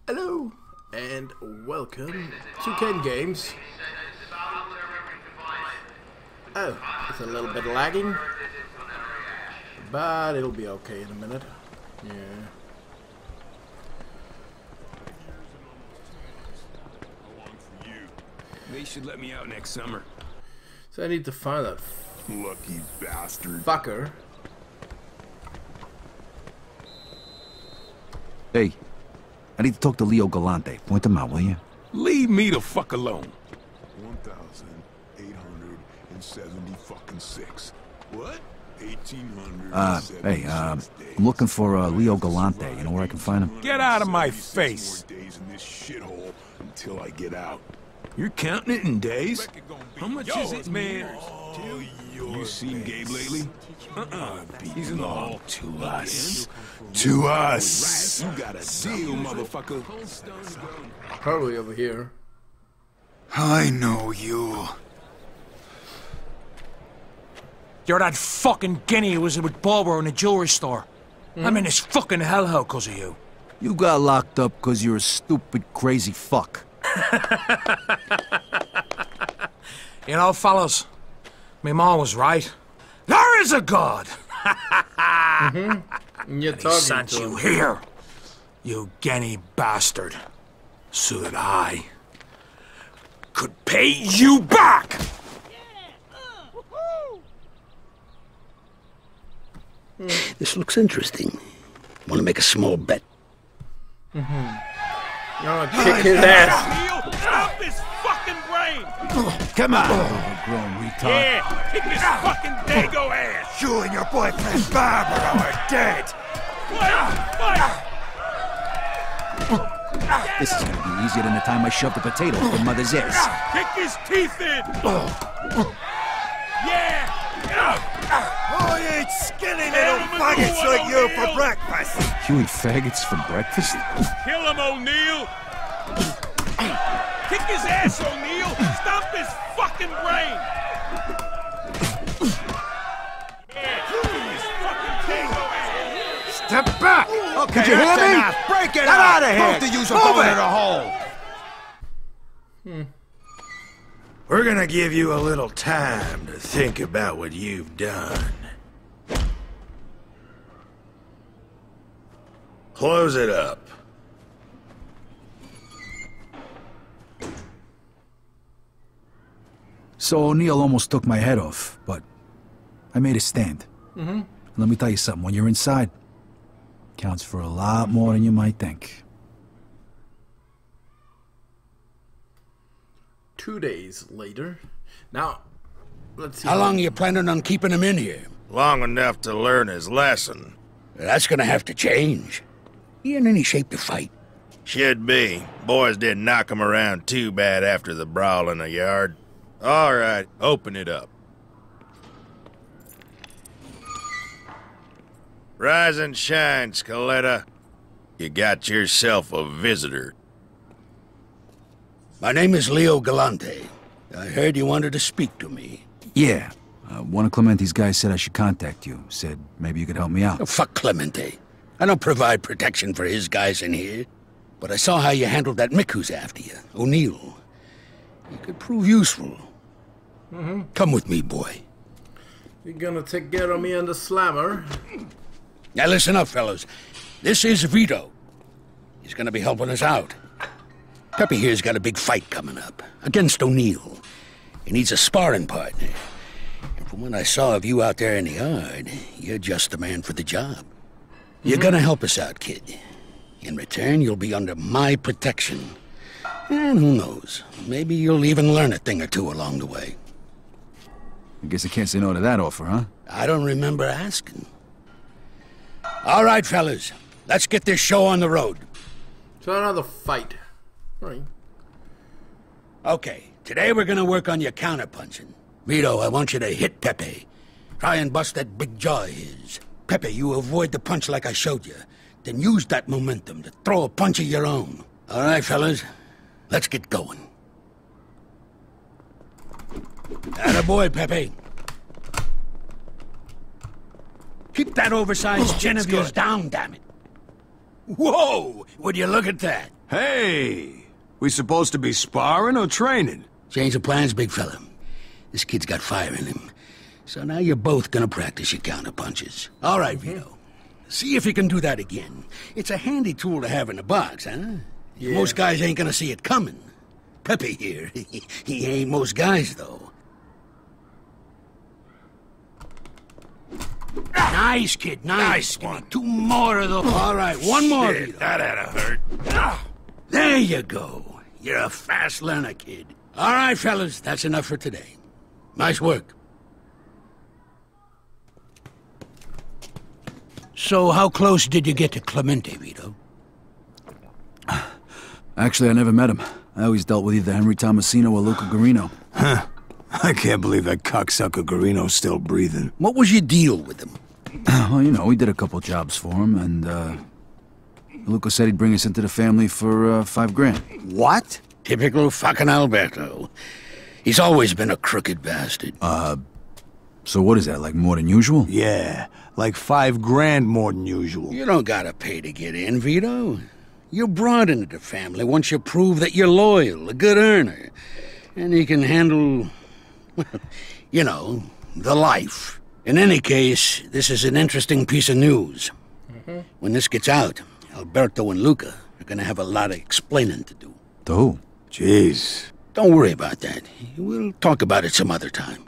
Hello and welcome to Ken Games. Oh, it's a little bit lagging, but it'll be okay in a minute. Yeah. They should let me out next summer. So I need to find that lucky bastard. fucker. Hey, I need to talk to Leo Galante. Point him out, will you? Leave me the fuck alone. 1,876. What? 1,876 Hey, I'm looking for Leo Galante. You know where I can find him? Get out of my face. More days in this shithole until I get out. You're counting it in days? How much is it, man? Oh, You seen Gabe lately? He's in the hall. To us. To us. You got a deal, motherfucker. Probably over here. I know you. You're that fucking guinea who was with Barbara in the jewelry store. I'm in this fucking hellhole because of you. You got locked up because you're a stupid, crazy fuck. You know, fellas, my mom was right. There is a God! You're He talking sent to you him. here, you guinea bastard, so that I could pay you back! This looks interesting. Want to make a small bet? You're gonna kick his ass. Neil, stop this fucking brain! Come on, overgrown retard. Yeah, kick his fucking dago ass! You and your boyfriend Barbara are dead. Fight! This is gonna be easier than the time I shoved a potato up your mother's ass. Kick his teeth in! Yeah! I ain't skinny little faggots like you for breakfast. You eat faggots for breakfast? Kill him, O'Neill! Kick his ass, O'Neill! Stop his fucking brain! Yeah, kick his fucking dago ass! Step back. Okay, Did you hear me? enough. Break it Get up. out of here. Both of you's a bone in a hole. We're gonna give you a little time to think about what you've done. Close it up. So O'Neill almost took my head off, but I made a stand. And let me tell you something, when you're inside, counts for a lot more than you might think. 2 days later. Now, let's see. How long are you planning on keeping him in here? Long enough to learn his lesson. That's gonna have to change. He in any shape to fight? Should be. Boys didn't knock him around too bad after the brawl in the yard. All right, open it up. Rise and shine, Scaletta. You got yourself a visitor. My name is Leo Galante. I heard you wanted to speak to me. Yeah, one of Clemente's guys said I should contact you. Said maybe you could help me out. Oh, fuck Clemente. I don't provide protection for his guys in here. But I saw how you handled that Mick who's after you, O'Neill. You could prove useful. Come with me, boy. You're gonna take care of me and the slammer. Now listen up, fellows. This is Vito. He's gonna be helping us out. Pepe here's got a big fight coming up against O'Neill. He needs a sparring partner. And from what I saw of you out there in the yard, you're just the man for the job. You're gonna help us out, kid. In return, you'll be under my protection. And who knows, maybe you'll even learn a thing or two along the way. I guess I can't say no to that offer, huh? I don't remember asking. All right, fellas, let's get this show on the road. So another fight. Right. Okay, today we're gonna work on your counterpunching. Vito, I want you to hit Pepe. Try and bust that big jaw of his. Pepe, you avoid the punch like I showed you. Then use that momentum to throw a punch of your own. All right, fellas, let's get going. Attaboy, Pepe. Keep that oversized chin of yours down, damn it. Whoa! Would you look at that? Hey! We supposed to be sparring or training? Change of plans, big fella. This kid's got fire in him. So now you're both gonna practice your counter-punches. All right, Vito. See if you can do that again. It's a handy tool to have in the box, huh? Yeah. Most guys ain't gonna see it coming. Pepe here, he ain't most guys, though. Nice, kid, nice. Nice one. 2 more of those. All right, 1 more, Shit, Vito. that had to hurt. There you go. You're a fast learner, kid. All right, fellas, that's enough for today. Nice work. So, how close did you get to Clemente, Vito? Actually, I never met him. I always dealt with either Henry Tomasino or Luca Guarino. Huh. I can't believe that cocksucker Guarino's still breathing. What was your deal with him? Well, you know, we did a couple jobs for him, and, Luca said he'd bring us into the family for, $5 grand. What? Typical fucking Alberto. He's always been a crooked bastard. So what is that, like more than usual? Yeah, like 5 grand more than usual. You don't gotta pay to get in, Vito. You're brought into the family once you prove that you're loyal, a good earner, and you can handle, well, you know, the life. In any case, this is an interesting piece of news. When this gets out, Alberto and Luca are gonna have a lot of explaining to do. To who? Jeez. Don't worry about that. We'll talk about it some other time.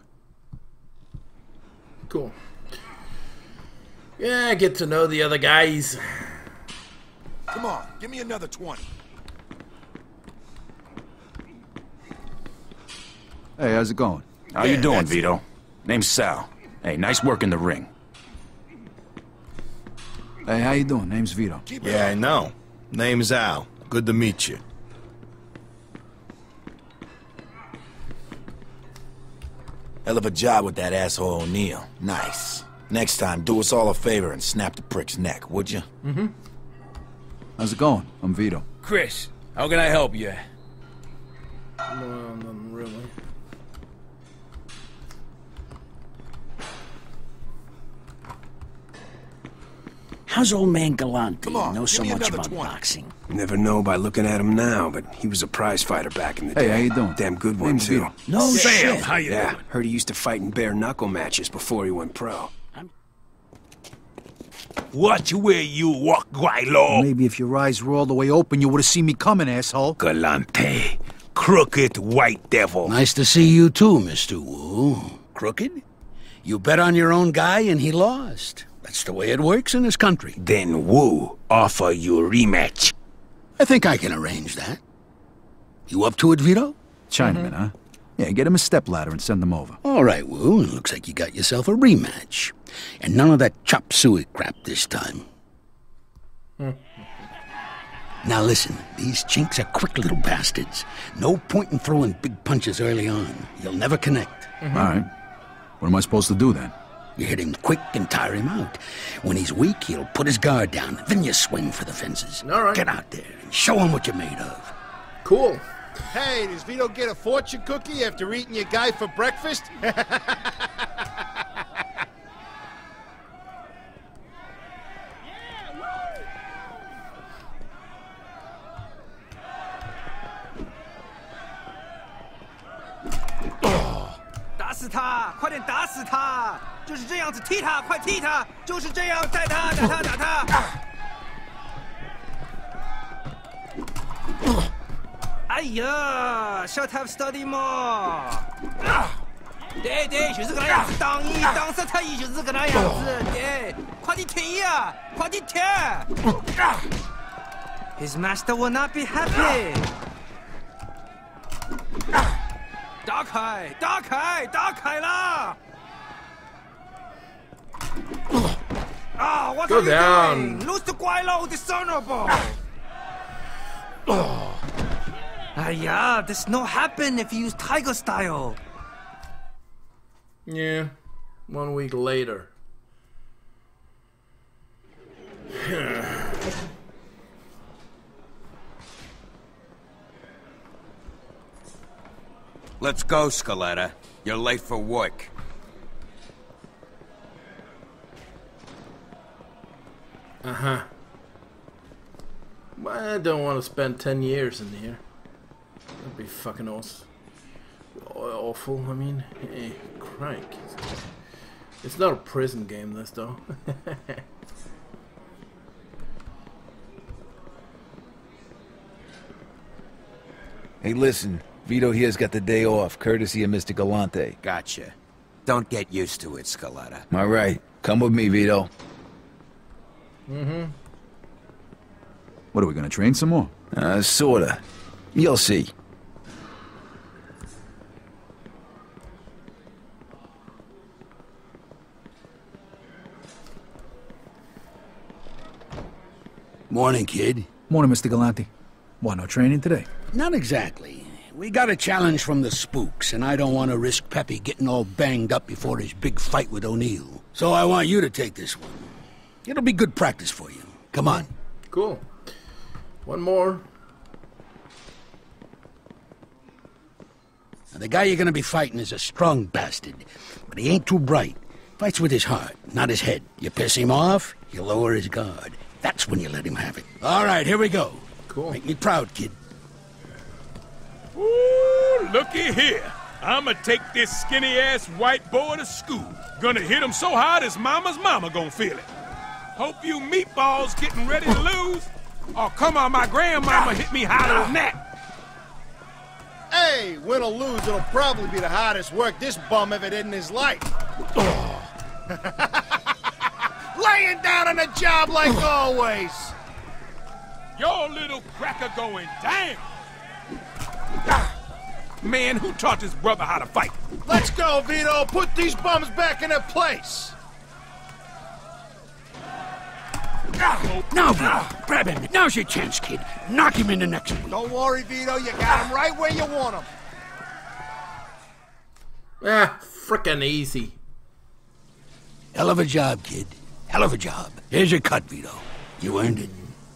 Cool. Yeah, get to know the other guys. Come on, give me another 20. Hey, how's it going? How you doing, Vito? Name's Sal. Hey, nice work in the ring. Hey, how you doing? Name's Vito. Yeah, I know. Name's Al. Good to meet you. Hell of a job with that asshole O'Neill. Nice. Next time, do us all a favor and snap the prick's neck, would you? Mm-hmm. How's it going? I'm Vito. Chris, how can I help you? Well, nothing really. How's old man Galante? Come on, Know give so me much another about 20. boxing. You never know by looking at him now, but he was a prize fighter back in the day. Hey, how you doing? Damn good one, Name's too. Vito. No Sam, shit. how you Yeah, doing? heard he used to fight in bare knuckle matches before he went pro. Watch where you walk, Guaylo. Maybe if your eyes were all the way open, you would have seen me coming, asshole. Galante. Crooked white devil. Nice to see you too, Mr. Wu. Crooked? You bet on your own guy and he lost. That's the way it works in this country. Then Wu offer you a rematch. I think I can arrange that. You up to it, Vito? Chinaman, huh? Yeah, get him a stepladder and send him over. All right, Wu. Looks like you got yourself a rematch. And none of that chop suey crap this time. Now listen, these chinks are quick little bastards. No point in throwing big punches early on. You'll never connect. All right. What am I supposed to do then? You hit him quick and tire him out. When he's weak, he'll put his guard down. Then you swing for the fences. All right. Get out there and show him what you're made of. Cool. Hey, does Vito get a fortune cookie after eating your guy for breakfast? Shall have study more. 对对，就是这个样子，当时特意就是这个样子，对，快点踢呀，快点踢 His master will not be happy. 打开，打开，打开了！啊，What are you doing? Lose the 怪佬的 dishonorable. Yeah, this not happen if you use tiger style. Yeah. 1 week later. Let's go, Scaletta. You're late for work. I don't want to spend 10 years in here. That'd be fucking awful. I mean, hey, crank. It's not a prison game, this though. Hey, listen. Vito here's got the day off, courtesy of Mr. Galante. Gotcha. Don't get used to it, Scaletta. All right. Come with me, Vito. Mm-hmm. What, are we gonna train some more? Sorta. You'll see. Morning, kid. Morning, Mr. Galante. What, no training today? Not exactly. We got a challenge from the spooks, and I don't want to risk Peppy getting all banged up before his big fight with O'Neill. So I want you to take this one. It'll be good practice for you. Come on. Cool. One more. Now, the guy you're gonna be fighting is a strong bastard, but he ain't too bright. Fights with his heart, not his head. You piss him off, you lower his guard. That's when you let him have it. All right, here we go. Cool. Make me proud, kid. Ooh, looky here. I'ma take this skinny-ass white boy to school. Gonna hit him so hard his mama's mama gonna feel it. Hope you meatballs getting ready to lose. Oh, come on, my grandmama hit me harder than that. Hey, win or lose, it'll probably be the hardest work this bum ever did in his life. Laying down on the job like always. Your little cracker going down. Man, who taught this brother how to fight? Let's go, Vito. Put these bums back in their place. Now, Vito, grab him. Now's your chance, kid. Knock him in the next week. Don't worry, Vito. You got him right where you want him. Ah, frickin' easy. Hell of a job, kid. Hell of a job. Here's your cut, Vito. You earned it.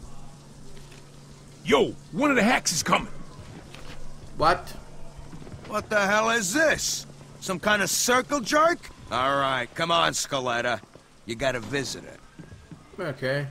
Yo, one of the hacks is coming. What? What the hell is this? Some kind of circle jerk? All right, come on, Scaletta. You got a visitor. Okay.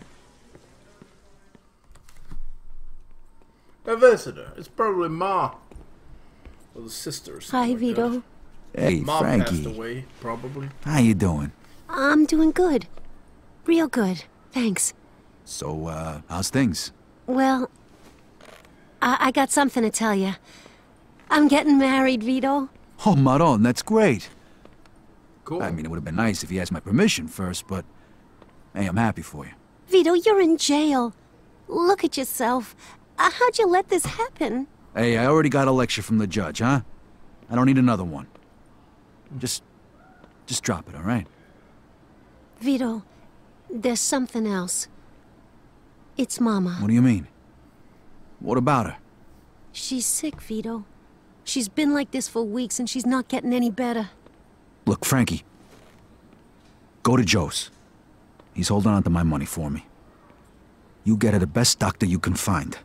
A visitor. It's probably Ma. Or the sister or something. Hi, like Vito. that. Hey, Mom Frankie. passed away, probably. How you doing? I'm doing good. Real good. Thanks. So, how's things? Well, I got something to tell you. I'm getting married, Vito. Oh, Maron, that's great. Cool. I mean, it would have been nice if he asked my permission first, but... Hey, I'm happy for you. Vito, you're in jail. Look at yourself. How'd you let this happen? Hey, I already got a lecture from the judge, huh? I don't need another one. Just drop it, all right? Vito, there's something else. It's Mama. What do you mean? What about her? She's sick, Vito. She's been like this for weeks and she's not getting any better. Look, Frankie. Go to Joe's. He's holding on to my money for me. You get her the best doctor you can find.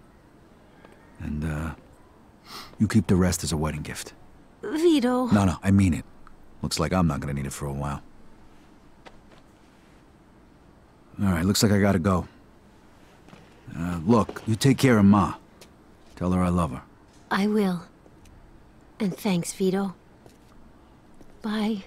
And, you keep the rest as a wedding gift. Vito. No, I mean it. Looks like I'm not gonna need it for a while. Alright, looks like I gotta go. Look, you take care of Ma. Tell her I love her. I will. And thanks, Vito. Bye.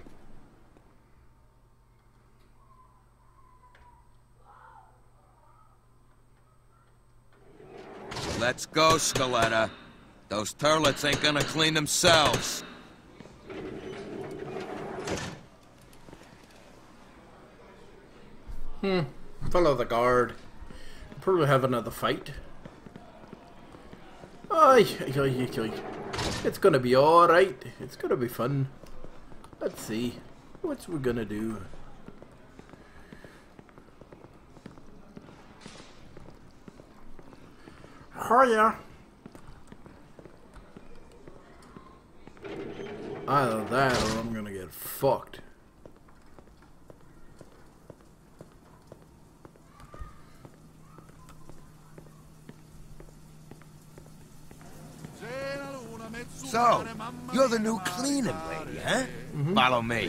Let's go, Scaletta. Those turlets ain't gonna clean themselves. Follow the guard. Probably have another fight. It's gonna be alright. It's gonna be fun. Let's see. What's we gonna do? Hiya. Either that or I'm gonna get fucked. So, you're the new cleaning lady, huh? Follow me.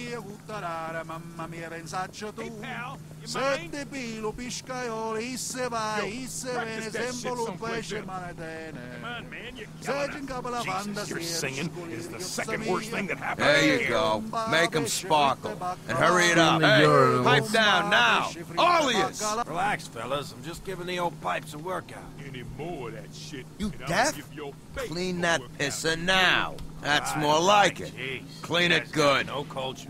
Your singing is the second worst thing that happened. There you go. Make them sparkle. And hurry it up. Hey, pipe down now. All of you. Relax, fellas. I'm just giving the old pipes a workout. Any more of that shit. You deaf? Clean that pisser now. That's more like it. Jeez, Clean it good. No culture.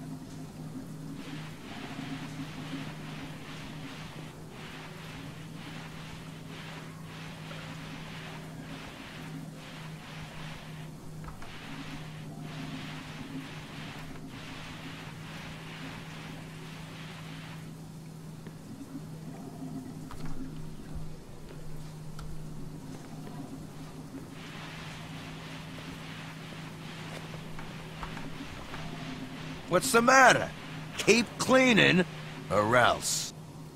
What's the matter? Keep cleaning, or else.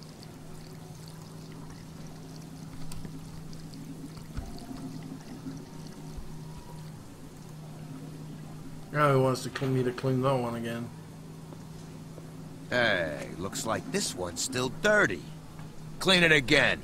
Now he wants to me to clean that one again. Hey, looks like this one's still dirty. Clean it again.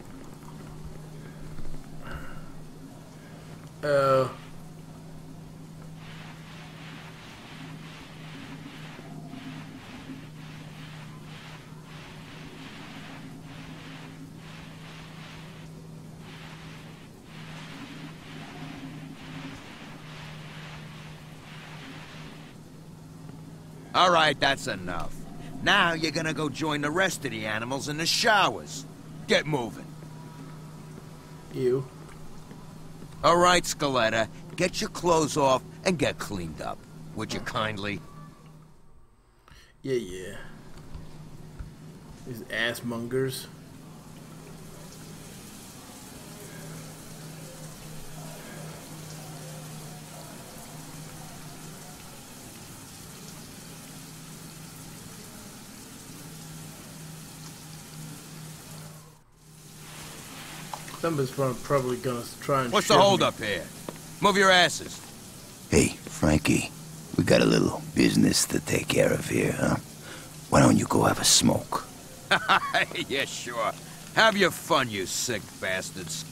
All right, that's enough. Now you're gonna go join the rest of the animals in the showers. Get moving. You. All right, Scaletta, get your clothes off and get cleaned up. Would you kindly? Yeah. These ass mongers. Somebody's probably gonna try and What's the shoot hold me. up here? Move your asses. Hey, Frankie, we got a little business to take care of here, huh? Why don't you go have a smoke? Yeah, sure. Have your fun, you sick bastards.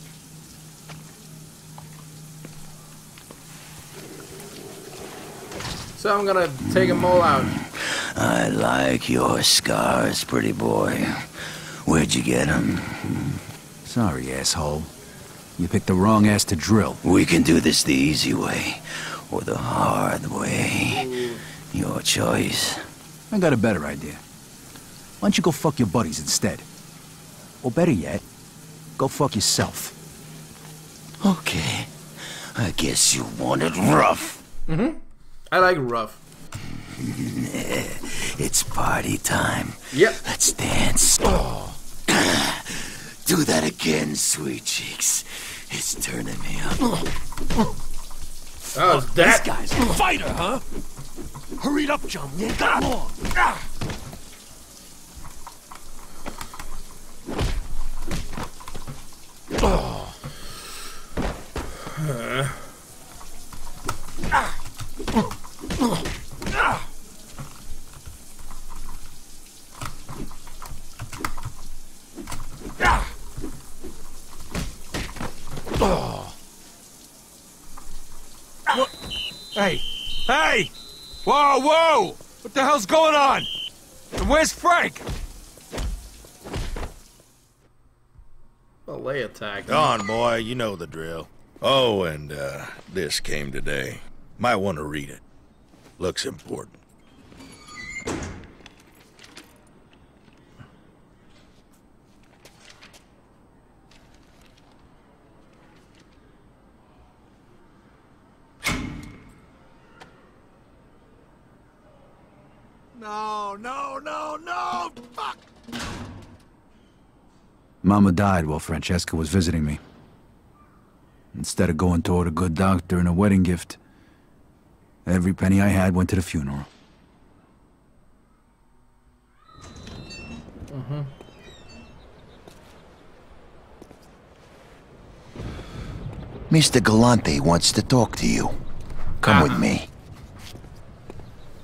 So I'm gonna take them all out. I like your scars, pretty boy. Where'd you get them? Sorry, asshole. You picked the wrong ass to drill. We can do this the easy way, or the hard way. Your choice. I got a better idea. Why don't you go fuck your buddies instead? Or better yet, go fuck yourself. Okay. I guess you want it rough. Mm-hmm. I like rough. It's party time. Yep. Let's dance. Oh. Do that again, sweet cheeks. It's turning me up. Oh, that guy's a fighter, huh? Hurry it up, John. We ain't got long. Hey! Hey! Whoa, whoa! What the hell's going on? And where's Frank? Well, they attacked. Go on, boy. You know the drill. Oh, and, this came today. Might want to read it. Looks important. No! Fuck! Mama died while Francesca was visiting me. Instead of going toward a good doctor and a wedding gift, every penny I had went to the funeral. Mr. Galante wants to talk to you. Come with me.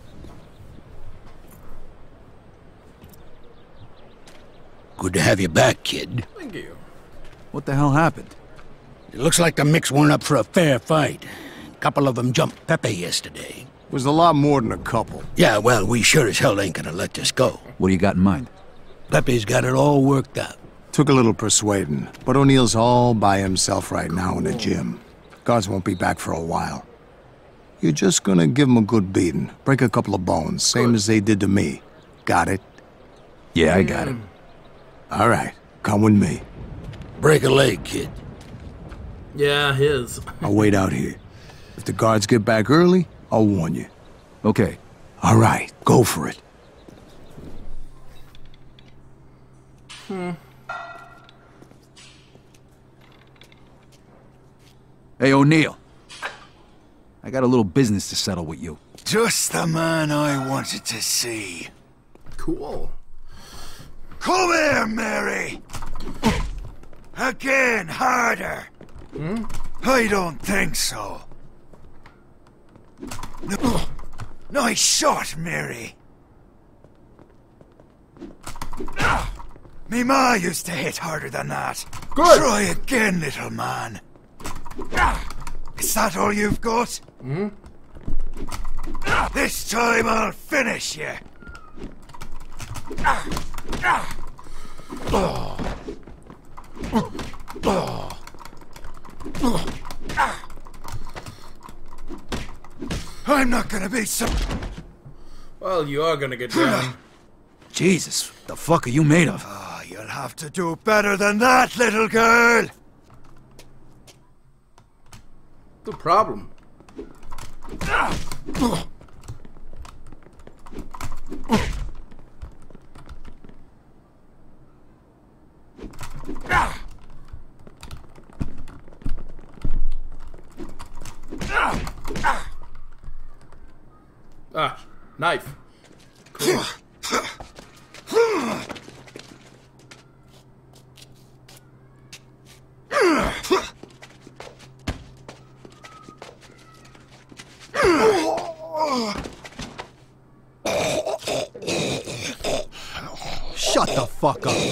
Good to have you back, kid. Thank you. What the hell happened? It looks like the Micks weren't up for a fair fight. A couple of them jumped Pepe yesterday. Was a lot more than a couple. Yeah, well, we sure as hell ain't gonna let this go. What do you got in mind? Pepe's got it all worked out. Took a little persuading, but O'Neill's all by himself right now in the gym. Guards won't be back for a while. You're just gonna give him a good beating. Break a couple of bones, same as they did to me. Got it? Yeah, I got it. All right, come with me. Break a leg, kid. Yeah, his. I'll wait out here. If the guards get back early, I'll warn you. Okay. All right, go for it. Hey, O'Neill. I got a little business to settle with you. Just the man I wanted to see. Cool. Come here, Mary! Again, harder! I don't think so. No. Nice shot, Mary. Me ma used to hit harder than that. Good. Try again, little man. Is that all you've got? This time I'll finish you. I'm not gonna be so... Well, you are gonna get down. Jesus, what the fuck are you made of? Oh, you'll have to do better than that, little girl. The problem. Ah, knife. Cool. Shut the fuck up.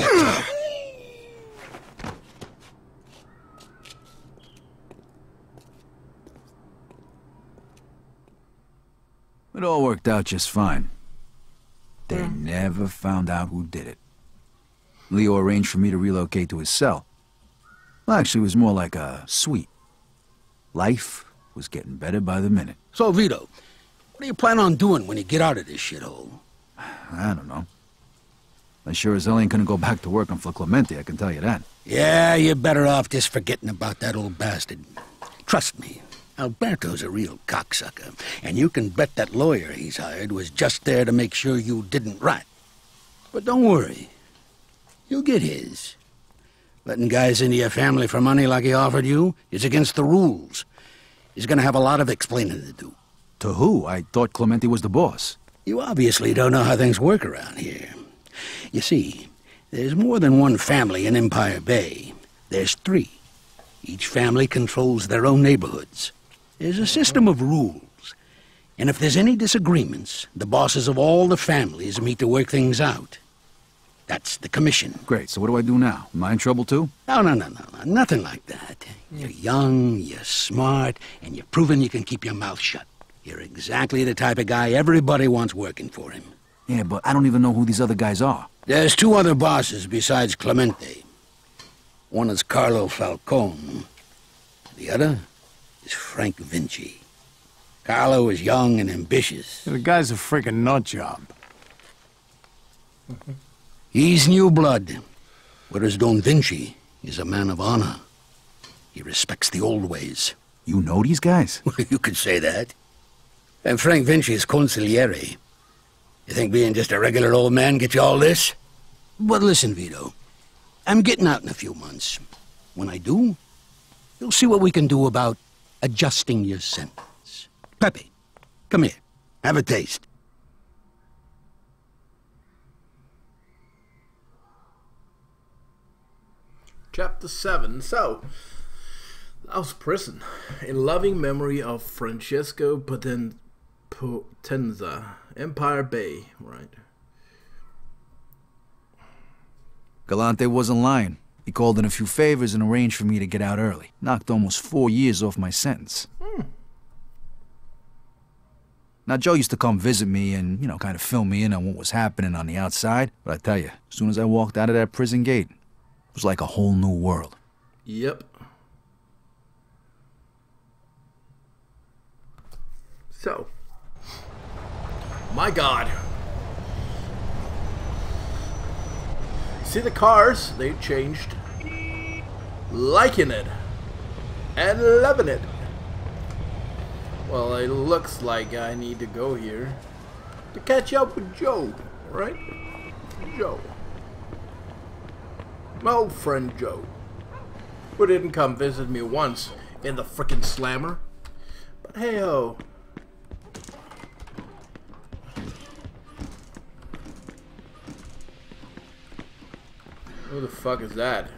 It all worked out just fine. They never found out who did it. Leo arranged for me to relocate to his cell. Well, actually, it was more like a suite. Life was getting better by the minute. So, Vito, what do you plan on doing when you get out of this shithole? I don't know. I sure as hell ain't gonna go back to working for Clemente, I can tell you that. Yeah, you're better off just forgetting about that old bastard. Trust me, Alberto's a real cocksucker, and you can bet that lawyer he's hired was just there to make sure you didn't rat. But don't worry, you'll get his. Letting guys into your family for money like he offered you is against the rules. He's gonna have a lot of explaining to do. To who? I thought Clemente was the boss. You obviously don't know how things work around here. You see, there's more than one family in Empire Bay. There's 3. Each family controls their own neighborhoods. There's a system of rules. And if there's any disagreements, the bosses of all the families meet to work things out. That's the commission. Great, so what do I do now? Am I in trouble too? No, nothing like that. You're young, you're smart, and you've proven you can keep your mouth shut. You're exactly the type of guy everybody wants working for him. Yeah, but I don't even know who these other guys are. There's 2 other bosses besides Clemente. One is Carlo Falcone. The other is Frank Vinci. Carlo is young and ambitious. The guy's a freaking nut job. He's new blood, whereas Don Vinci is a man of honor. He respects the old ways. You know these guys? You could say that. And Frank Vinci is consigliere. You think being just a regular old man gets you all this? But listen, Vito, I'm getting out in a few months. When I do, you'll see what we can do about adjusting your sentence. Pepe, come here. Have a taste. Chapter 7. So, that was prison. In loving memory of Francesco Potenza, Empire Bay, right? Galante wasn't lying. He called in a few favors and arranged for me to get out early. Knocked almost 4 years off my sentence. Now, Joe used to come visit me and, you know, kind of fill me in on what was happening on the outside. But I tell you, as soon as I walked out of that prison gate, it was like a whole new world. Yep. So. My God. See the cars? They changed. Liking it. And loving it. Well, it looks like I need to go here to catch up with Joe, right? Joe. My old friend Joe, who didn't come visit me once in the frickin' slammer. But hey-ho. Who the fuck is that?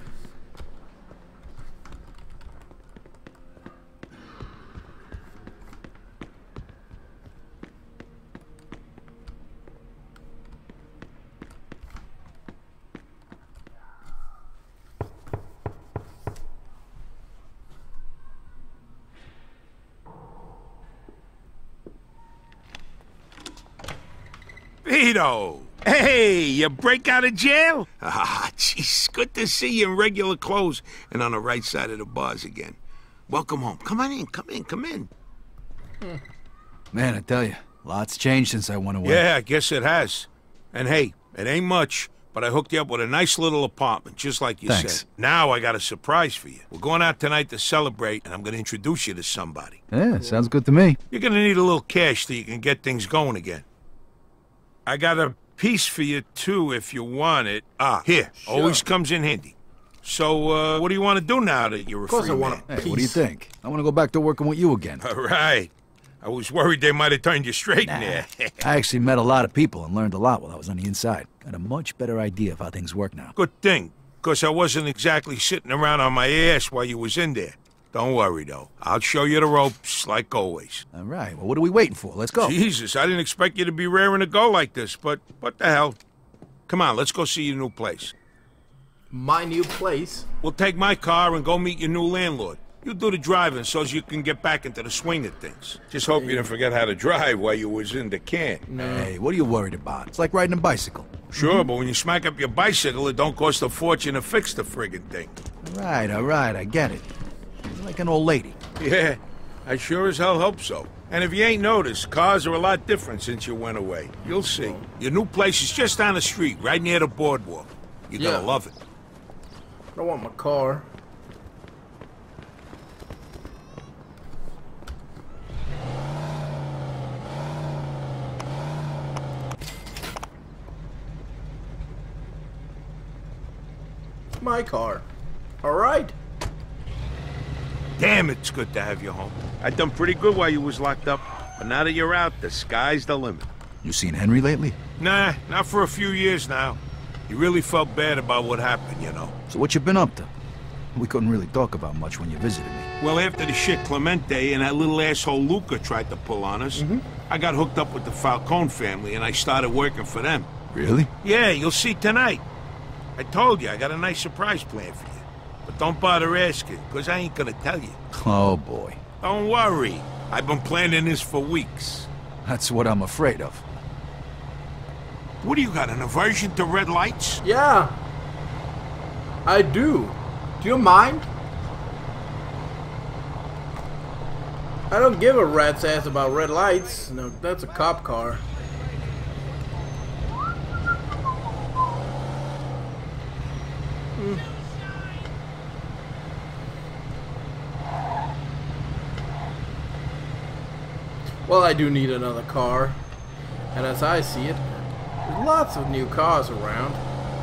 Vito! Hey, you break out of jail? Ah, jeez, good to see you in regular clothes and on the right side of the bars again. Welcome home. Come on in, come in. Man, I tell you, lots changed since I went away. Yeah, I guess it has. And hey, it ain't much, but I hooked you up with a nice little apartment, just like you Thanks. said. Now I got a surprise for you. We're going out tonight to celebrate, and I'm going to introduce you to somebody. Yeah, sounds good to me. You're going to need a little cash so you can get things going again. I got a piece for you, too, if you want it. Ah, here. Sure. Always comes in handy. So, what do you want to do now that you're a free man? Of course I want a piece. Hey, what do you think? I want to go back to working with you again. All right. I was worried they might have turned you straight in there. I actually met a lot of people and learned a lot while I was on the inside. Got a much better idea of how things work now. Good thing, because I wasn't exactly sitting around on my ass while you was in there. Don't worry, though. I'll show you the ropes, like always. All right, well, what are we waiting for? Let's go. Jesus, I didn't expect you to be raring to go like this, but what the hell? Come on, let's go see your new place. My new place? We'll take my car and go meet your new landlord. You do the driving so you can get back into the swing of things. Just hope you didn't forget how to drive while you was in the can. No. Hey, what are you worried about? It's like riding a bicycle. Sure, but when you smack up your bicycle, it don't cost a fortune to fix the friggin' thing. All right, I get it. You're like an old lady. Yeah, I sure as hell hope so. And if you ain't noticed, cars are a lot different since you went away. You'll see. Your new place is just down the street, right near the boardwalk. You're gonna love it. I don't want my car. My car. All right. Damn, it's good to have you home. I done pretty good while you was locked up, but now that you're out, the sky's the limit. You seen Henry lately? Nah, not for a few years now. He really felt bad about what happened, you know. So what you been up to? We couldn't really talk about much when you visited me. Well, after the shit Clemente and that little asshole Luca tried to pull on us, I got hooked up with the Falcone family and I started working for them. Really? Yeah, you'll see tonight. I told you, I got a nice surprise plan for you. But don't bother asking, because I ain't gonna tell you. Oh, boy. Don't worry. I've been planning this for weeks. That's what I'm afraid of. What do you got, an aversion to red lights? Yeah. I do. Do you mind? I don't give a rat's ass about red lights. No, that's a cop car. Well, I do need another car. And as I see it, there's lots of new cars around.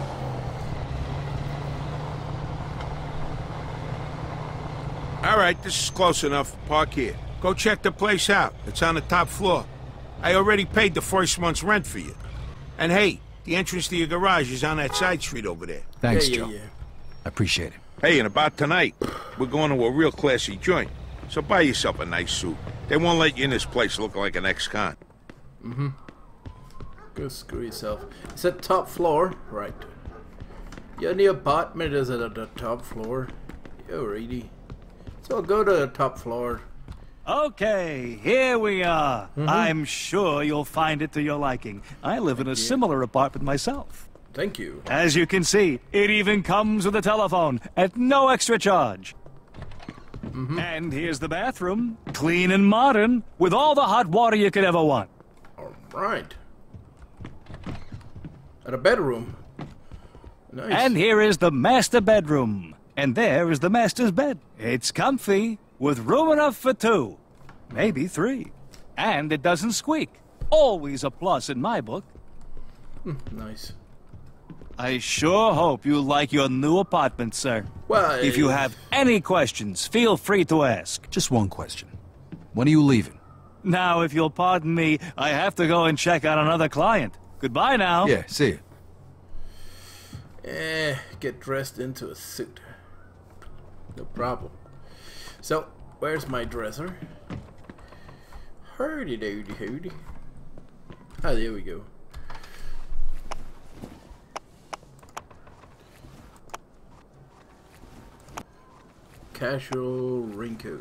All right, this is close enough. Park here. Go check the place out. It's on the top floor. I already paid the first month's rent for you. And hey, the entrance to your garage is on that side street over there. Thanks, Joe. I appreciate it. Hey, and about tonight, we're going to a real classy joint. So buy yourself a nice suit. They won't let you in this place looking like an ex-con. Go screw yourself. It's at top floor. Right. Your new apartment is at the top floor. Alrighty. So go to the top floor. Okay, here we are. I'm sure you'll find it to your liking. I live in a similar apartment myself. Thank you. As you can see, it even comes with a telephone at no extra charge. And here's the bathroom, clean and modern, with all the hot water you could ever want. Alright. At a bedroom. Nice. And here is the master bedroom. And there is the master's bed. It's comfy, with room enough for 2, maybe 3. And it doesn't squeak. Always a plus in my book. Nice. I sure hope you like your new apartment, sir. Well, if you have any questions, feel free to ask. Just one question. When are you leaving? Now, if you'll pardon me, I have to go and check on another client. Goodbye now. Yeah, see you. Get dressed into a suit. No problem. So, where's my dresser? Hurdy-doody-hoody. Ah, there we go. Casual raincoat.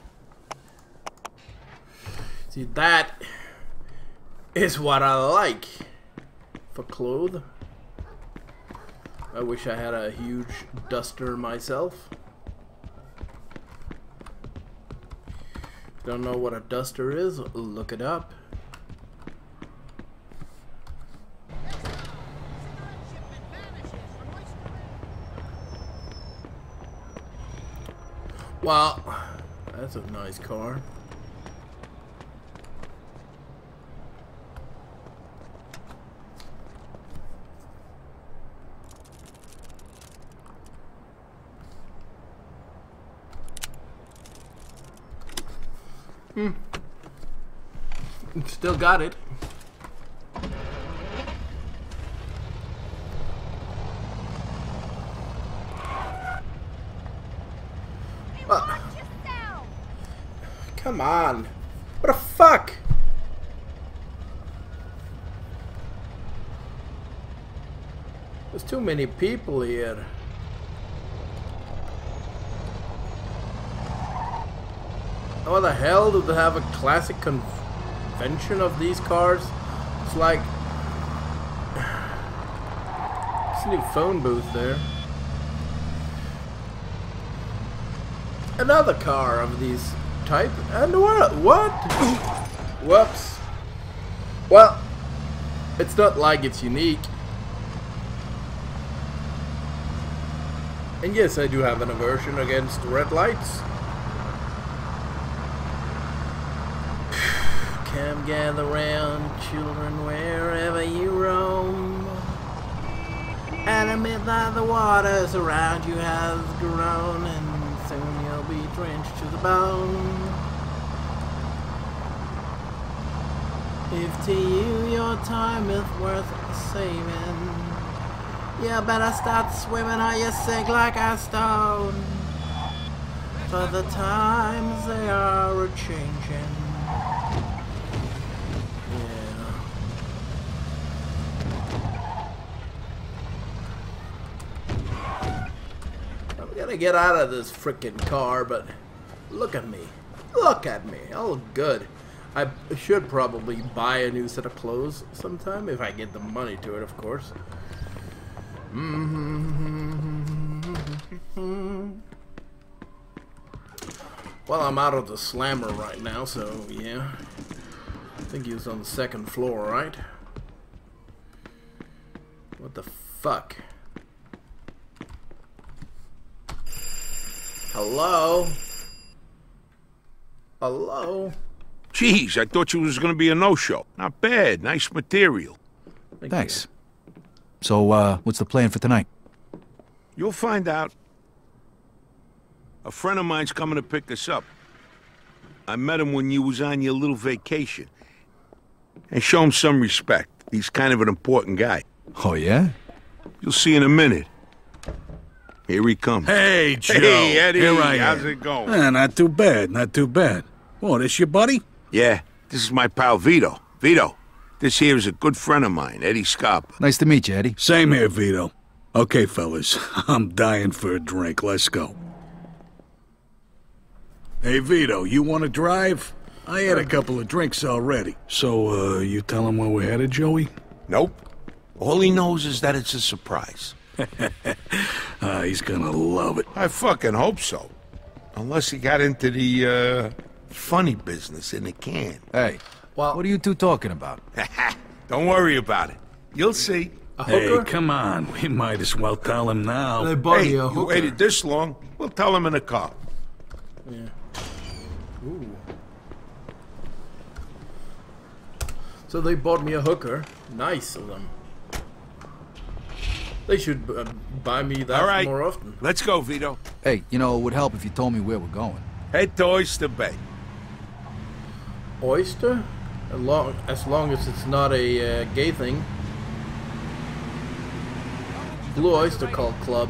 See, that is what I like for clothes. I wish I had a huge duster myself. Don't know what a duster is? Look it up. Well, that's a nice car. Still got it. Come on. What the fuck? There's too many people here. How the hell do they have a classic convention of these cars? It's like it's a new phone booth there. Another car of these type, and what? Whoops. Well, it's not like it's unique. And yes, I do have an aversion against red lights. Come gather round, children, wherever you roam. And amid the waters around you has grown, and soon you'll be drenched to the bone. If to you your time is worth saving, you better start swimming or you sink like a stone. For the times they are a-changing. I'm gonna get out of this frickin' car, but look at me. Look at me. I look good. I should probably buy a new set of clothes sometime, if I get the money to it, of course. Well, I'm out of the slammer right now, so yeah. I think he was on the second floor, right? What the fuck? Hello? Hello? Jeez, I thought you was gonna be a no-show. Not bad, nice material. Thanks. So, what's the plan for tonight? You'll find out. A friend of mine's coming to pick us up. I met him when you was on your little vacation. And show him some respect. He's kind of an important guy. Oh, yeah? You'll see in a minute. Here he comes. Hey, Joe. Hey, Eddie. Here I How's am. it going? Not too bad, not too bad. Oh, this your buddy? Yeah, this is my pal Vito. Vito, this here is a good friend of mine, Eddie Scarpa. Nice to meet you, Eddie. Same here, Vito. Okay, fellas, I'm dying for a drink. Let's go. Hey, Vito, you want to drive? I had a couple of drinks already. So, you tell him where we're headed, Joey? Nope. All he knows is that it's a surprise. He's gonna love it. I fucking hope so. Unless he got into the, funny business in a can. Hey, what are you two talking about? Don't worry about it. You'll see. Hey, come on. We might as well tell him now. Hey, you waited this long. We'll tell him in the car. Yeah. Ooh. So they bought me a hooker. Nice of them. They should buy me that more often. Let's go, Vito. Hey, you know, it would help if you told me where we're going. Head to Oyster Bay. Oyster? As long as it's not a gay thing. Blue Oyster Cult Club.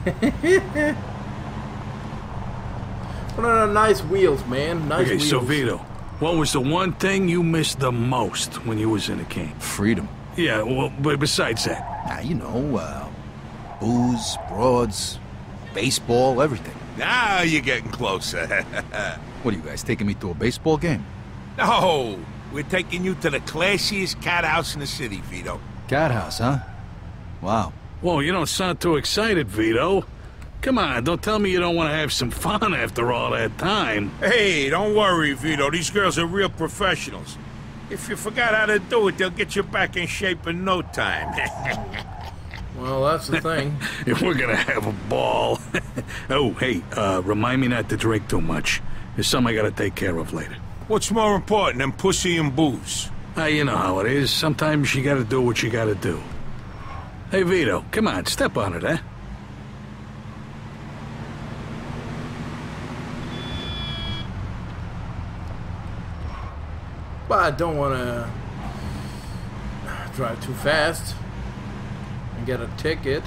What are nice wheels, man. Nice wheels. So Vito, what was the one thing you missed the most when you was in the camp? Freedom. Yeah, well, but besides that? You know, booze, broads, baseball, everything. Now you're getting closer. What are you guys, taking me to a baseball game? No, we're taking you to the classiest cat house in the city, Vito. Cat house, huh? Wow. Whoa, you don't sound too excited, Vito. Come on, don't tell me you don't want to have some fun after all that time. Hey, don't worry, Vito. These girls are real professionals. If you forgot how to do it, they'll get you back in shape in no time. Well, that's the thing. If we're gonna have a ball. Oh, hey, remind me not to drink too much. There's something I gotta take care of later. What's more important than pussy and booze? You know how it is. Sometimes you gotta do what you gotta do. Hey, Vito, come on, step on it, eh? But I don't want to drive too fast and get a ticket.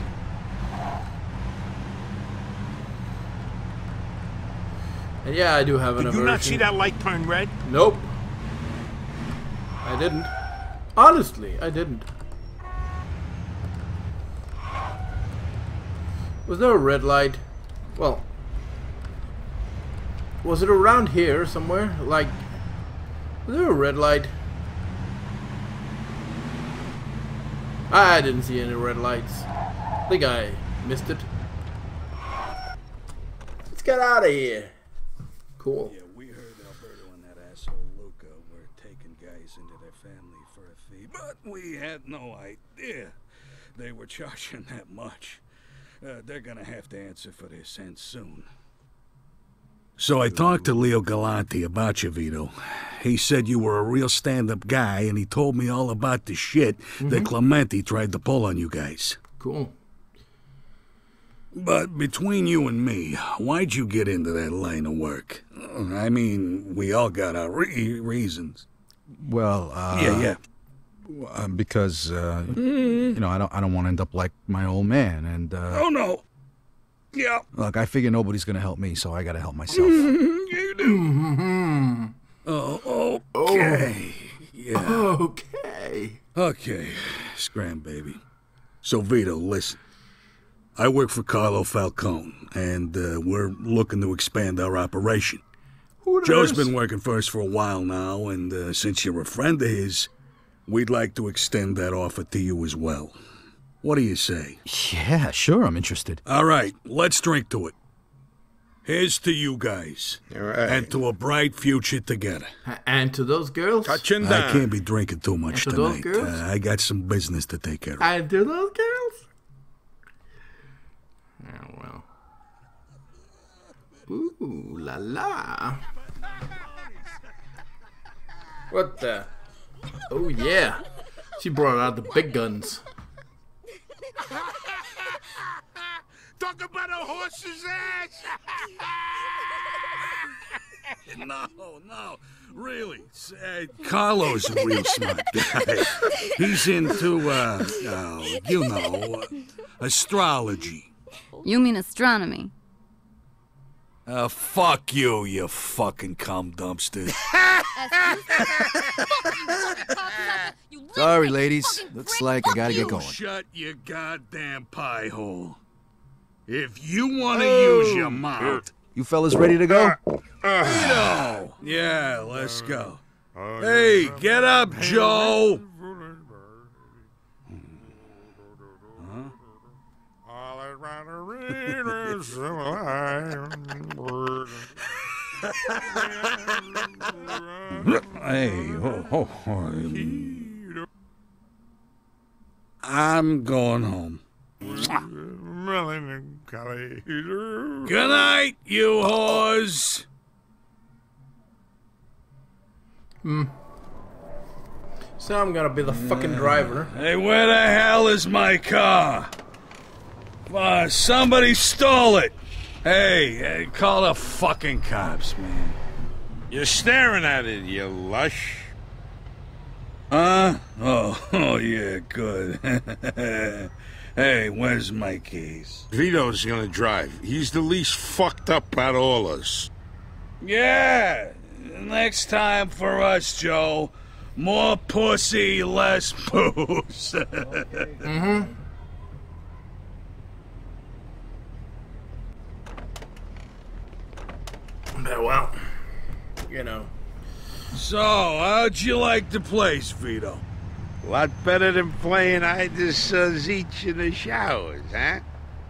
And yeah, I do have an aversion. Did you not see that light turn red? Nope. I didn't. Honestly, I didn't. Was there a red light? Well, was it around here somewhere? Like, was there a red light? I didn't see any red lights. I think I missed it. Let's get out of here. Cool. Yeah, we heard Alberto and that asshole Luca were taking guys into their family for a fee, but we had no idea they were charging that much. They're gonna have to answer for their sins soon. So I talked to Leo Galante about you, Vito. He said you were a real stand-up guy, and he told me all about the shit that Clemente tried to pull on you guys. Cool. But between you and me, why'd you get into that line of work? I mean, we all got our reasons. Well, Yeah. Because, you know, I don't want to end up like my old man, and, Oh, no. Yeah. Look, I figure nobody's gonna help me, so I gotta help myself. You do. Oh, okay. Yeah. Okay. Okay. Scram, baby. So, Vito, listen. I work for Carlo Falcone, and we're looking to expand our operation. Joe's been working for us for a while now, and since you're a friend of his, we'd like to extend that offer to you as well. What do you say? Yeah, sure, I'm interested. All right, let's drink to it. Here's to you guys. All right. And to a bright future together. And to those girls? Touching I down. can't be drinking too much And to those tonight. girls? I got some business to take care of. And to those girls? Oh, well. Ooh, la la. What the? Oh, yeah. She brought out the big guns. Talk about a horse's ass! No, really. Carlo's a real smart guy. He's into, you know, astrology. You mean astronomy? Fuck you, you fucking cum dumpster. Sorry, ladies. Looks like I gotta get going. Shut your goddamn pie hole. If you want to use your mouth... You fellas ready to go? Vito! Yeah, let's go. Hey, get up, Joe! Hey, I'm going home. Good night, you whores. So I'm gonna be the fucking driver. Hey, where the hell is my car? Somebody stole it. Hey, call the fucking cops, man. You're staring at it, you lush. Huh? Oh, yeah, good. Hey, where's my keys? Vito's gonna drive. He's the least fucked up out of all us. Yeah, next time for us, Joe. More pussy, less booze. Well, you know. So, how'd you like the place, Vito? A lot better than playing hide the Zeech in the showers, huh?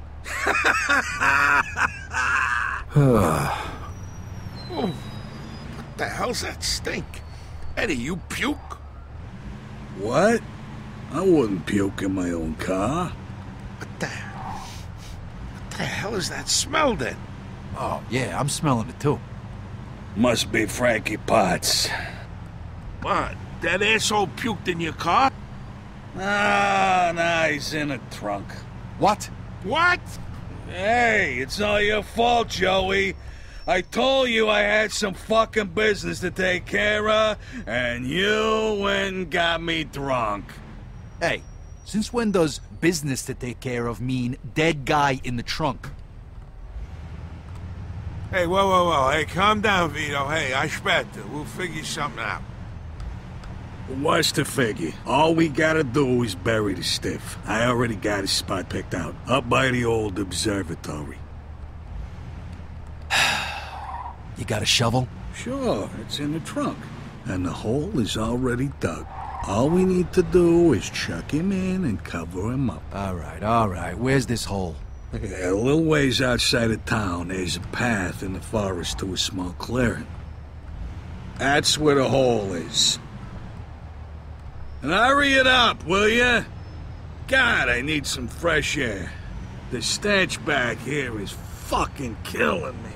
What the hell's that stink? Eddie, you puke? What? I wouldn't puke in my own car. What the hell is that smell then? Oh, yeah, I'm smelling it too. Must be Frankie Potts. What? That asshole puked in your car? Nah, he's in a trunk. What? What? Hey, it's all your fault, Joey. I told you I had some fucking business to take care of, and you went and got me drunk. Hey, since when does business to take care of mean dead guy in the trunk? Hey, whoa. Hey, calm down, Vito. Hey, aspetta. We'll figure something out. What's the figure? All we gotta do is bury the stiff. I already got his spot picked out, up by the old observatory. You got a shovel? Sure, it's in the trunk. And the hole is already dug. All we need to do is chuck him in and cover him up. All right. Where's this hole? A little ways outside of town, there's a path in the forest to a small clearing. That's where the hole is. And hurry it up, will ya? God, I need some fresh air. The stench back here is fucking killing me.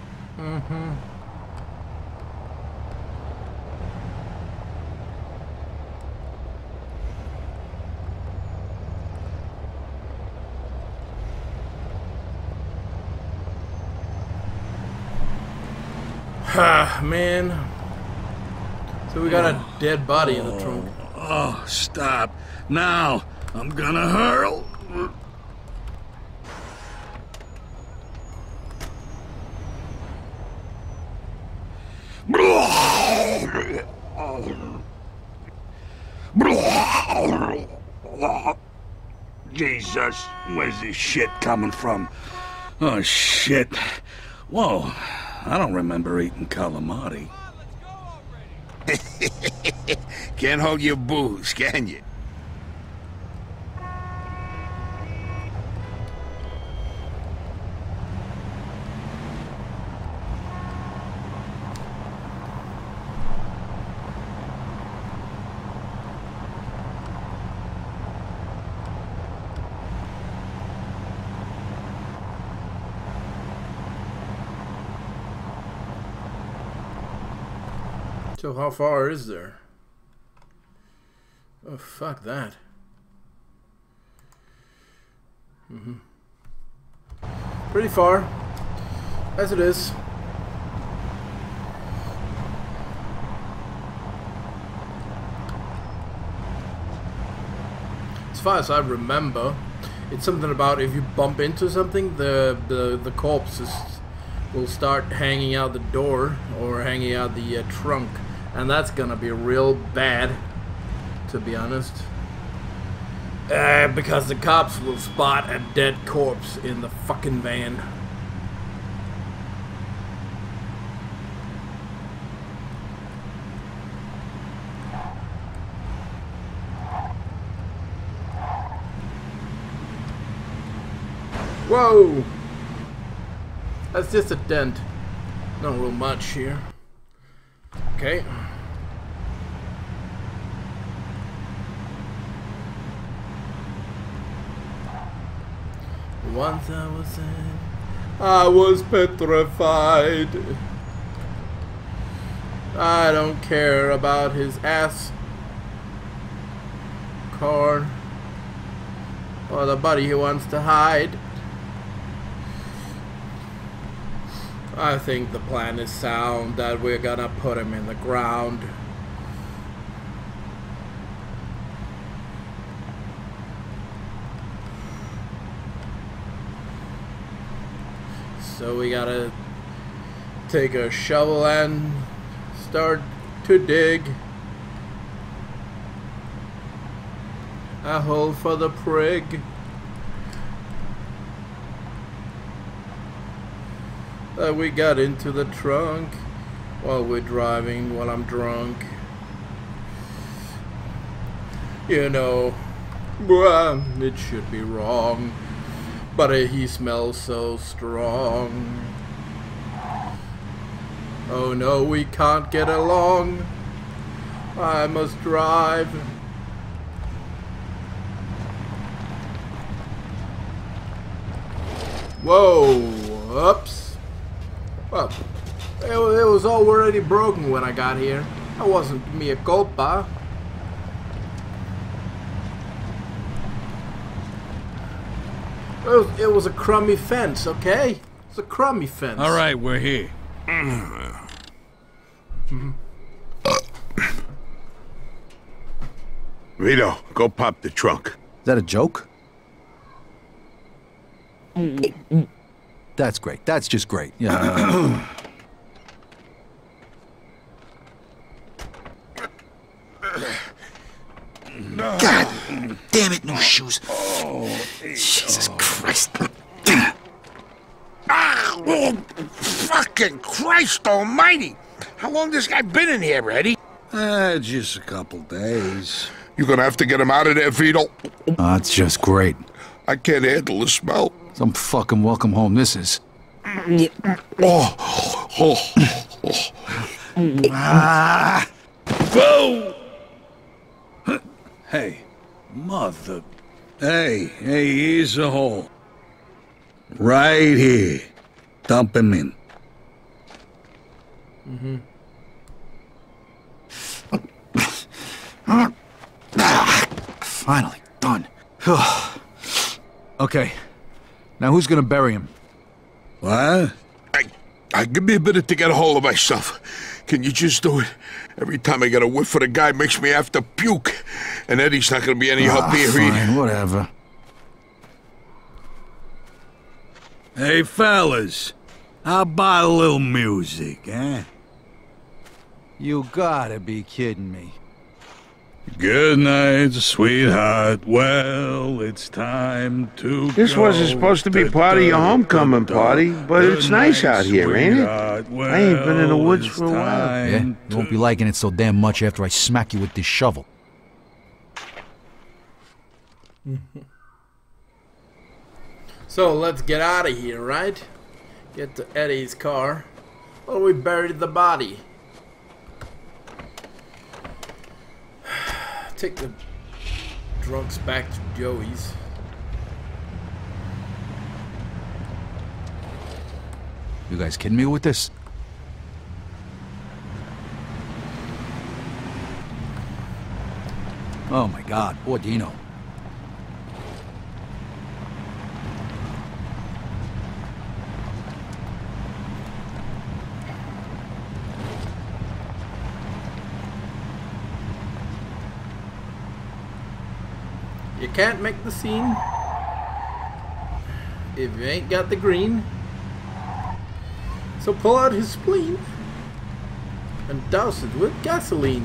Man. So we got a dead body in the trunk. Oh, stop. Now, I'm gonna hurl. Jesus, where's this shit coming from? Oh, shit. Whoa, I don't remember eating calamari. Can't hold your booze, can you? So how far is there? Oh, fuck that. Pretty far, as it is. As far as I remember, it's something about if you bump into something, the corpse is will start hanging out the door or hanging out the trunk, and that's gonna be real bad, to be honest, because the cops will spot a dead corpse in the fucking van. Whoa! That's just a dent. Not real much here. Okay. Once I was petrified. I don't care about his ass car or the buddy who wants to hide. I think the plan is sound, that we're gonna put him in the ground. So we gotta take a shovel and start to dig a hole for the prig. That we got into the trunk while we're driving, while I'm drunk. You know, well, it should be wrong, but he smells so strong. Oh no, we can't get along. I must drive. Whoa, whoops. Well, it was already broken when I got here. That wasn't mea culpa. It was a crummy fence, okay? It's a crummy fence. All right, we're here. Vito, go pop the trunk. Is that a joke? That's great. That's just great. Yeah. God damn it, no shoes. Jesus Christ. Oh, fucking Christ almighty! How long this guy been in here, Eddie? Just a couple days. You're gonna have to get him out of there, Vito. That's just great. I can't handle the smell. Some fucking welcome home this is. Whoa! Hey, mother... Hey, here's a hole. Right here. Dump him in. Finally, done. Okay. Now who's gonna bury him? What? Give me a minute to get a hold of myself. Can you just do it? Every time I get a whiff of the guy, makes me have to puke. And Eddie's not gonna be any help here Fine, either. whatever. Hey, fellas. How about a little music, eh? You gotta be kidding me. Good night, sweetheart. Well, it's time to This wasn't supposed to be part of your homecoming party, but it's nice out here, ain't it? I ain't been in the woods for a while. Yeah? You won't be liking it so damn much after I smack you with this shovel. So let's get out of here, right? Get to Eddie's car. Oh, we buried the body. Take the drunks back to Joey's. You guys kidding me with this? Oh my God, poor Dino. You can't make the scene if you ain't got the green. So pull out his spleen and douse it with gasoline.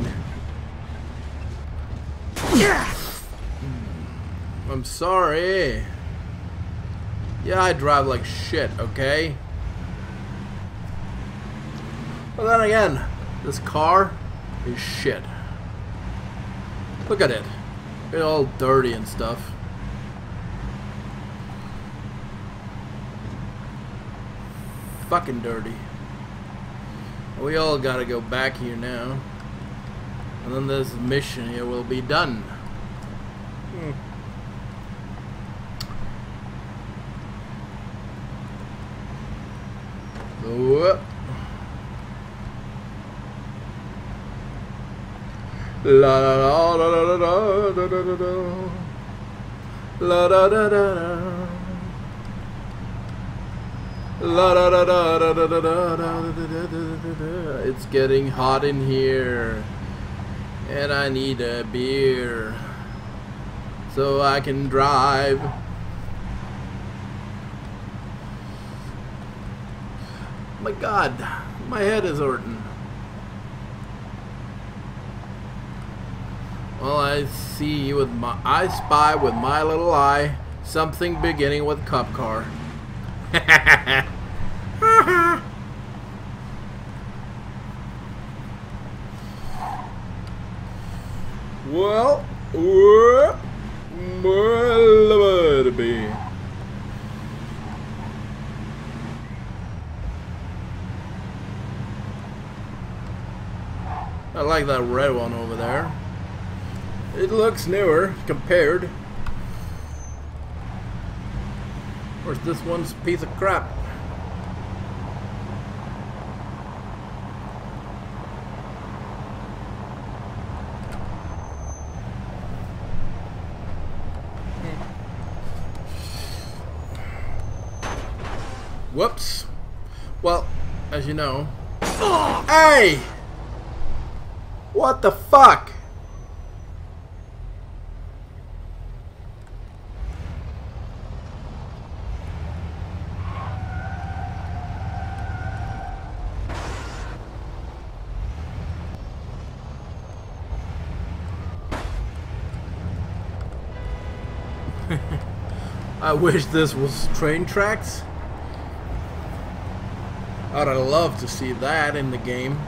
Yeah. I'm sorry. Yeah, I drive like shit, okay? But then again, this car is shit. Look at it. It's all dirty and stuff. Fucking dirty. We all gotta go back here now. And then this mission here will be done. So, la la la la la la da da da da la da da da da la da da da da da da da. It's getting hot in here, and I need a beer so I can drive. My God, my head is hurting. Well, I see with my, I spy with my little eye something beginning with cop car. Well, baby. I like that red one over there. It looks newer compared. Of course, this one's a piece of crap. Whoops. Well, as you know. Hey! What the fuck? I wish this was train tracks. I'd love to see that in the game.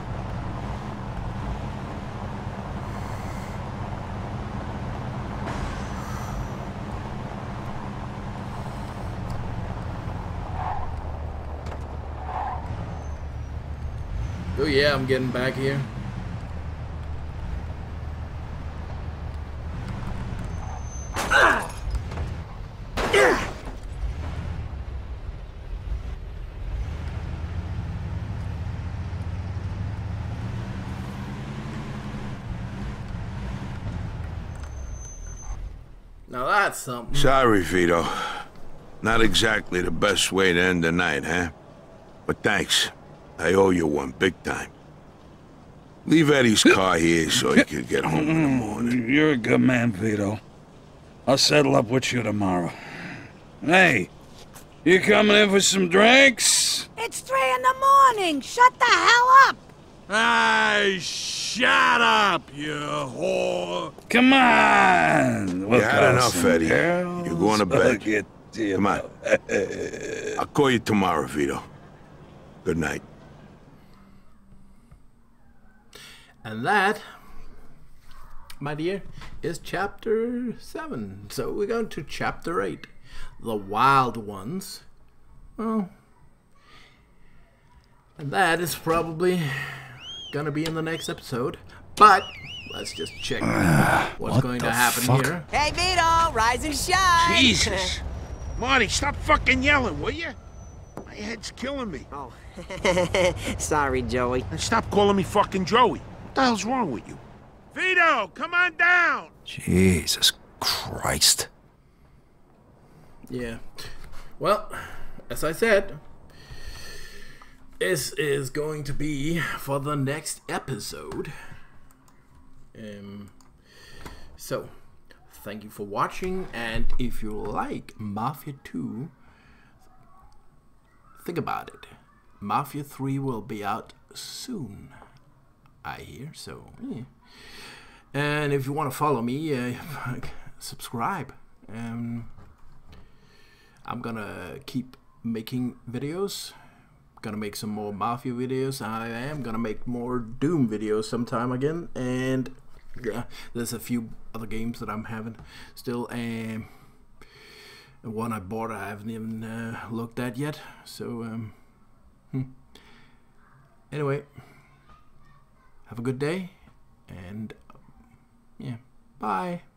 Oh yeah, I'm getting back here. Now that's something. Sorry, Vito. Not exactly the best way to end the night, huh? But thanks. I owe you one, big time. Leave Eddie's car here so he can get home in the morning. You're a good man, Vito. I'll settle up with you tomorrow. Hey, you coming in for some drinks? It's 3 in the morning. Shut the hell up. Hey, shut up, you whore. Come on. You had enough, Eddie. You're going to bed. Come on. I'll call you tomorrow, Vito. Good night. And that, my dear, is chapter 7. So we're going to chapter 8. The Wild Ones. Well, and that is probably gonna be in the next episode. But let's just check what's going to happen here. Hey, Vito, rise and shine. Jesus. Marty, stop fucking yelling, will you? My head's killing me. Oh, sorry, Joey. And stop calling me fucking Joey. What the hell's wrong with you? Vito, come on down. Jesus Christ. Yeah. Well, as I said, this is going to be for the next episode. So, thank you for watching, and if you like Mafia 2, think about it. Mafia 3 will be out soon, I hear, so yeah. And if you want to follow me, subscribe. I'm gonna keep making videos. Gonna make some more Mafia videos. I am gonna make more Doom videos sometime again. And yeah, there's a few other games that I'm having still. And one I bought I haven't even looked at yet. So anyway, have a good day. And yeah, bye.